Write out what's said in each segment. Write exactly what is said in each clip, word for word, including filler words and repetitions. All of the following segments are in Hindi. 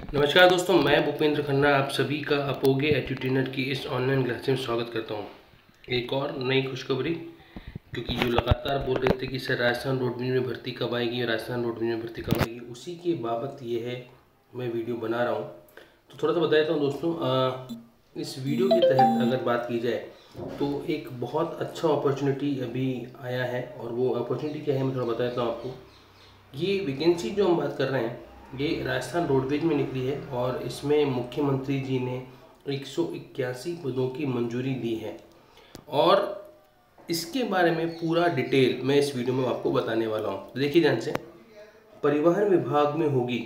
नमस्कार दोस्तों, मैं भूपेंद्र खन्ना आप सभी का अपोगे एडुटेनर की इस ऑनलाइन क्लास में स्वागत करता हूं। एक और नई खुशखबरी, क्योंकि जो लगातार बोल रहे थे कि सर राजस्थान रोडवेज में भर्ती कब आएगी राजस्थान रोडवेज में भर्ती कब आएगी, उसी की बाबत ये है मैं वीडियो बना रहा हूं। तो थोड़ा सा बता देता हूँ दोस्तों, आ, इस वीडियो के तहत अगर बात की जाए तो एक बहुत अच्छा अपॉर्चुनिटी अभी आया है। और वो अपॉर्चुनिटी क्या है मैं थोड़ा बता देता हूँ आपको। ये वैकेंसी जो हम बात कर रहे हैं ये राजस्थान रोडवेज में निकली है और इसमें मुख्यमंत्री जी ने एक सौ इक्यासी पदों की मंजूरी दी है। और इसके बारे में पूरा डिटेल मैं इस वीडियो में आपको बताने वाला हूँ। तो देखिए ध्यान से, परिवहन विभाग में होगी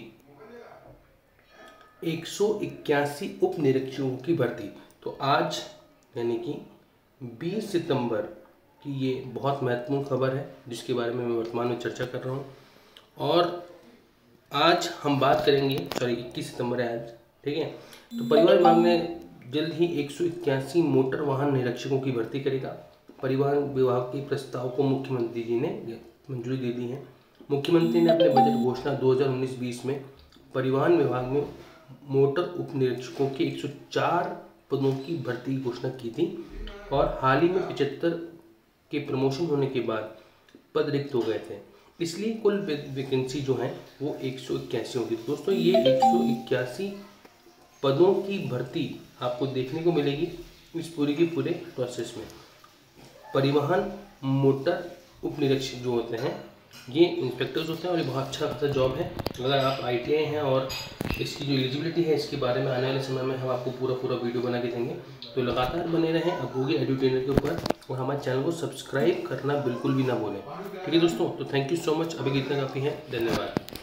एक सौ इक्यासी उप निरीक्षकों की भर्ती। तो आज यानी कि बीस सितंबर की ये बहुत महत्वपूर्ण खबर है जिसके बारे में मैं वर्तमान में चर्चा कर रहा हूँ। और आज हम बात करेंगे, सॉरी इक्कीस सितंबर है आज, ठीक है। तो परिवहन विभाग ने जल्द ही एक सौ इक्यासी मोटर वाहन निरीक्षकों की भर्ती करेगा। परिवहन विभाग के प्रस्ताव को मुख्यमंत्री जी ने मंजूरी दे दी है। मुख्यमंत्री ने अपने बजट घोषणा दो हज़ार उन्नीस बीस में परिवहन विभाग में मोटर उप निरीक्षकों के एक सौ चार पदों की भर्ती की घोषणा की थी। और हाल ही में पचहत्तर के प्रमोशन होने के बाद पद रिक्त हो गए थे, इसलिए कुल वैकेंसी जो है वो एक सौ इक्यासी होगी। दोस्तों ये एक सौ इक्यासी पदों की भर्ती आपको देखने को मिलेगी इस पूरी के पूरे प्रोसेस में। परिवहन मोटर उप निरीक्षक जो होते हैं ये इंस्पेक्टर्स होते हैं और ये बहुत अच्छा खासा जॉब है। अगर आप आई टी आई हैं और इसकी जो एलिजिबिलिटी है इसके बारे में आने वाले समय में हम आपको पूरा पूरा वीडियो बना के देंगे। तो लगातार बने रहें अपोगे एडुटेनर के ऊपर और हमारे चैनल को सब्सक्राइब करना बिल्कुल भी ना भूलें। ठीक है दोस्तों, तो थैंक यू सो मच। अभी कितना काफ़ी है, धन्यवाद।